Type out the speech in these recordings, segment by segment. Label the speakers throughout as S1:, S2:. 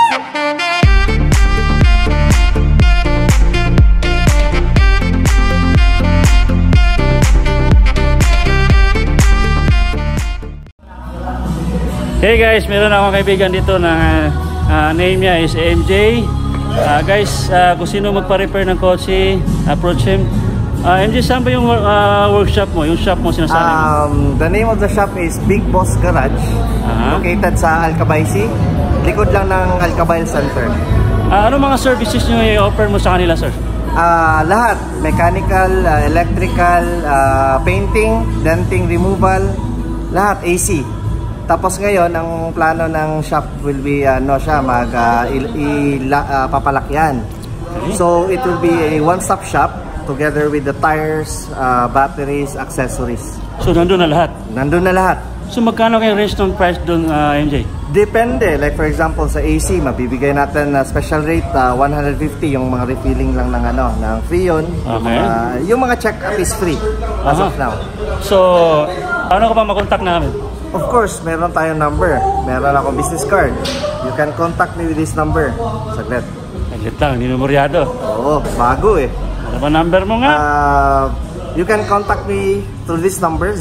S1: Hey guys, meron akong kaibigan dito na name niya is MJ. Guys, kung sino magpa-repair ng kotse, approach him. MJ, saan ba yung workshop mo? Yung shop mo sinasabi mo?
S2: The name of the shop is Big Boss Garage. Located sa Alcabaysi. Likod lang ng Alcabay Center.
S1: Ano mga services nyo i-offer mo sa kanila, sir?
S2: Lahat. Mechanical, electrical, painting, denting removal, lahat AC. Tapos ngayon, ang plano ng shop will be papalakyan. Okay. So it will be a one-stop shop together with the tires, batteries, accessories.
S1: So nandun na lahat?
S2: Nandun na lahat.
S1: So magkano kayo range ng price doon, MJ?
S2: Depende. Like for example sa AC, mabibigay natin na special rate 150, yung mga refilling lang ng Freon.
S1: Okay.
S2: Yung mga check-up is free as of now.
S1: So ano ka pa makontak namin?
S2: Of course, meron tayong number. Meron akong business card. You can contact me with this number. Saglit.
S1: Saglit lang, hindi memoryado.
S2: Oo, bago eh.
S1: Ano ba number mo nga?
S2: You can contact me through this number,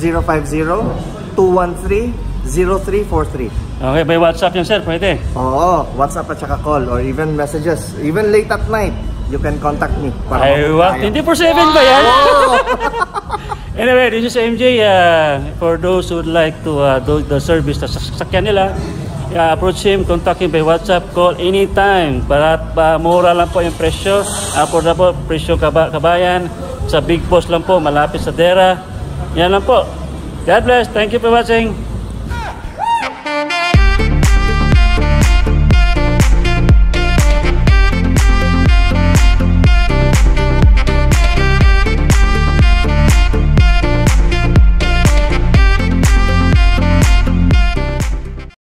S2: 050-213-0343.
S1: Okay, by WhatsApp yan, sir, pwede?
S2: Oo, WhatsApp at saka call or even messages. Even late at night, you can contact me.
S1: Ay, 24/7 ba yan? Anyway, this is MJ. For those who would like to do the service sa sasakyan nila, approach him, contact him by WhatsApp, call anytime. Para mura lang po yung presyo. Affordable presyo kabayan. Sa Big Boss lang po, malapit sa Dera. Yan lang po. God bless. Thank you for watching.